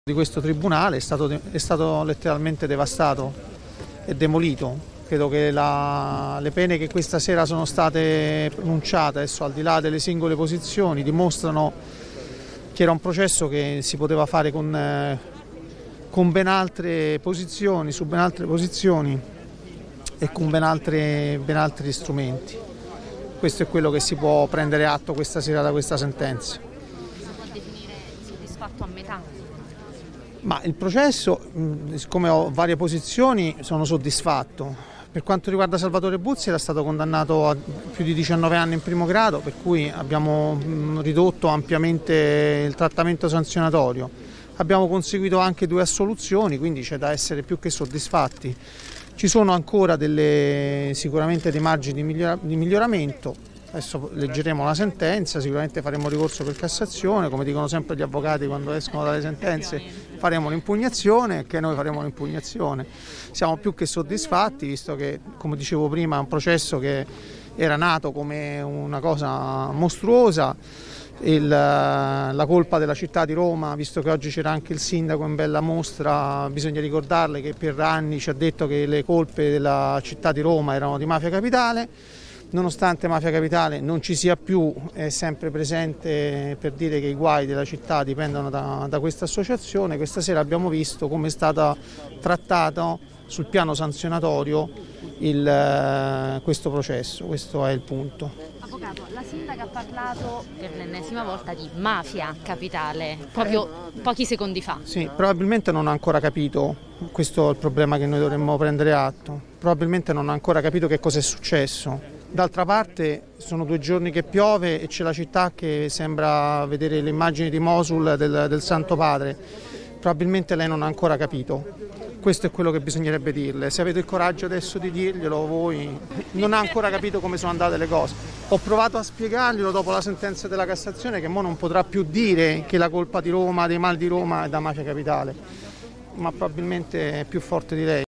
Di questo tribunale è stato letteralmente devastato e demolito. Credo che le pene che questa sera sono state pronunciate, adesso al di là delle singole posizioni, dimostrano che era un processo che si poteva fare con ben altre posizioni, su ben altre posizioni e con ben altri strumenti. Questo è quello che si può prendere atto questa sera da questa sentenza. Si può definire soddisfatto a metà? Ma il processo, siccome ho varie posizioni, sono soddisfatto. Per quanto riguarda Salvatore Buzzi, era stato condannato a più di 19 anni in primo grado, per cui abbiamo ridotto ampiamente il trattamento sanzionatorio. Abbiamo conseguito anche 2 assoluzioni, quindi c'è da essere più che soddisfatti. Ci sono ancora sicuramente dei margini di miglioramento. Adesso leggeremo la sentenza, sicuramente faremo ricorso per Cassazione, come dicono sempre gli avvocati quando escono dalle sentenze, faremo l'impugnazione e che noi faremo l'impugnazione. Siamo più che soddisfatti, visto che, come dicevo prima, è un processo che era nato come una cosa mostruosa. La colpa della città di Roma, visto che oggi c'era anche il sindaco in bella mostra, bisogna ricordarle che per anni ci ha detto che le colpe della città di Roma erano di Mafia Capitale. Nonostante Mafia Capitale non ci sia più, è sempre presente per dire che i guai della città dipendono da questa associazione. Questa sera abbiamo visto come è stato trattato sul piano sanzionatorio questo processo, questo è il punto. Avvocato, la sindaca ha parlato per l'ennesima volta di Mafia Capitale, proprio pochi secondi fa. Sì, probabilmente non ha ancora capito, questo è il problema che noi dovremmo prendere atto, probabilmente non ha ancora capito che cosa è successo. D'altra parte sono 2 giorni che piove e c'è la città che sembra vedere le immagini di Mosul del Santo Padre. Probabilmente lei non ha ancora capito. Questo è quello che bisognerebbe dirle. Se avete il coraggio adesso di dirglielo voi, non ha ancora capito come sono andate le cose. Ho provato a spiegarglielo dopo la sentenza della Cassazione che mo non potrà più dire che la colpa di Roma, dei mali di Roma è da Mafia Capitale, ma probabilmente è più forte di lei.